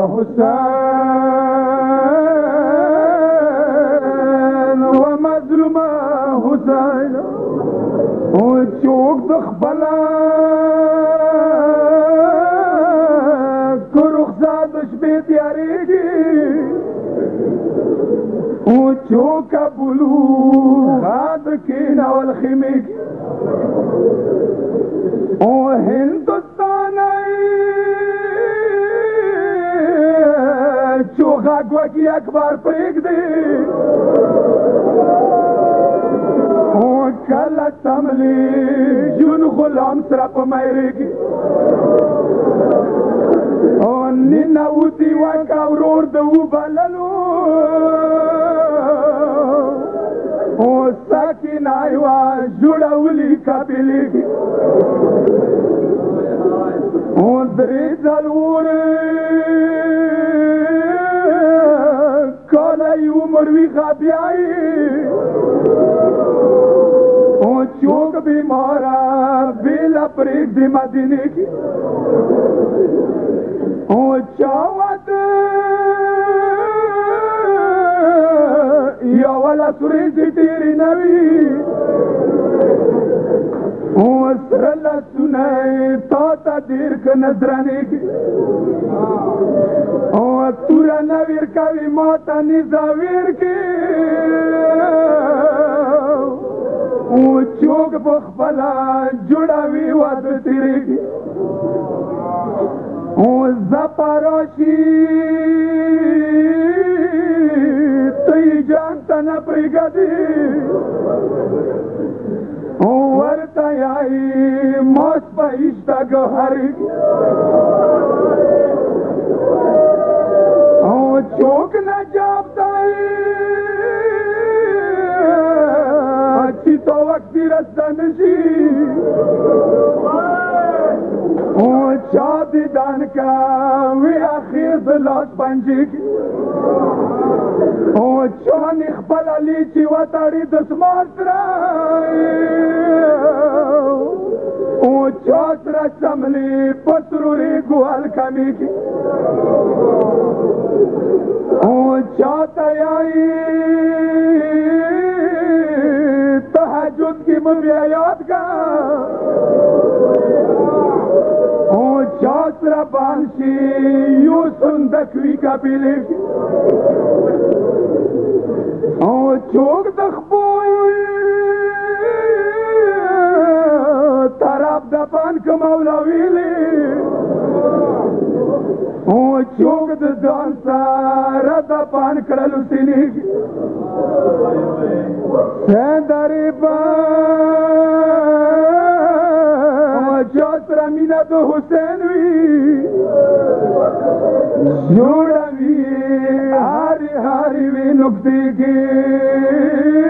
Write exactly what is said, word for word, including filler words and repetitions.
حسین و مظلوم حسین و چوک د خپله که رخصت د شپې تیارېږي و چوکه بلوغه د کېنول خیمې کې او هندوستانی چوغا گوکی اکبر پریږدي او کله تملی جون غلام سره په میرې کې او ننوتي وکه ورور د وبللو او ساکینه یوه جوړولي قبیلې کې او درې څلورې کاله یې عمر وي غابیایي او چوک بیماره بیله پرېږدي مدینې کې او چا واده یوه لس ورځې تېرې نه وي او سره لاسونه یې تا ته ډېر ښه نذرانې کې او توره نه ویر کوي ما ته نظاویر کې او چوک په خپله جوړوي واده تېرېږي او زپاراشي ته یې جان ته نه پرېږدي او ورته یایي ماس په ایشته ګوهرې او چوک نجاب دی چې تو وقتی رسته نشي او چا دیدن کوي اخر د لاس پنجې کې او چانې خپله لیچي وتړي دسمال سره او چا سره څملي په سروري ګوال کمې کې او چا ته یایي تهجد کې مو بیا یاد کا او چا سره بانشي یو صندق وي قبیلې او چوک د خپل طرف د پان که مولا ویلي او چوک د ځان سره د پان کړلو سینې سندرې به چا سره مینه د حسین وي جوړوي هاري هاري وي نقطې کې